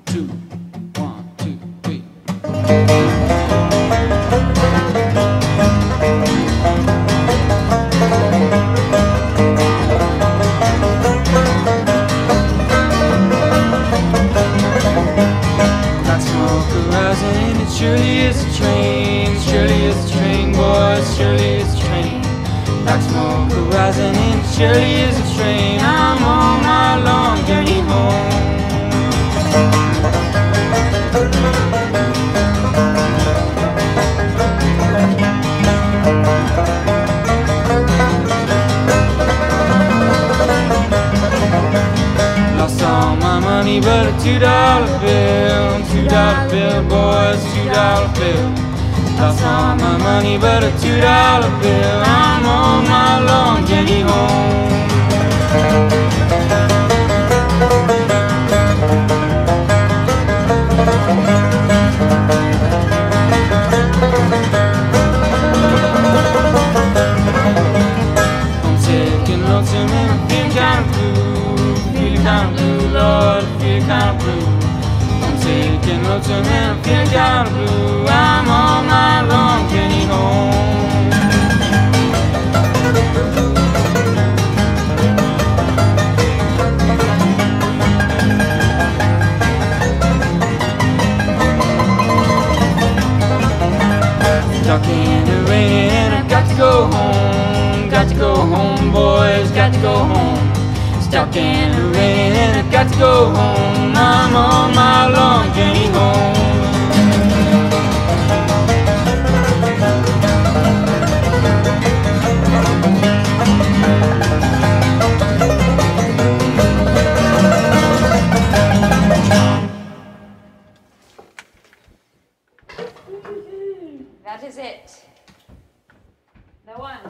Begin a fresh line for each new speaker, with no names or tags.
two, one, two, three. That smoke rising, it surely is a train, surely is a train, boys, surely is a train. Black smoke rising, it surely is a train. I'm on my long journey home. Lost all my money but a $2 bill, $2 bill, boys, $2 bill. Lost all my money but a $2 bill. I'm on my long journey home. I'm sick and lonesome and I'm feeling kind of blue, feeling kind of blue, Lord, feeling kind of blue. I'm sick and lonesome and I'm feeling kind of blue. I'm on my long journey home. Stuck in the rain and I've got to go home, got to go home, boys, got to go home. Stuck in the rain and I've got to go home. I'm on my long journey home.
That is it. The one.